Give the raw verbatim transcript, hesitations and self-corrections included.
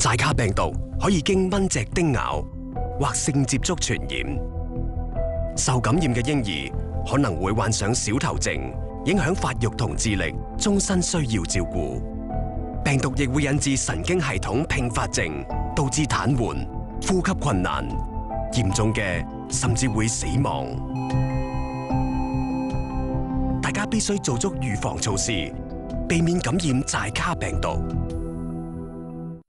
寨卡病毒可以經蚊隻叮咬或性接觸傳染，受感染嘅嬰兒可能會患上小頭症，影響發育同智力，終身需要照顧。病毒亦會引致神經系統併發症，導致癱瘓、呼吸困難，嚴重嘅甚至會死亡。大家必須做足預防措施，避免感染寨卡病毒。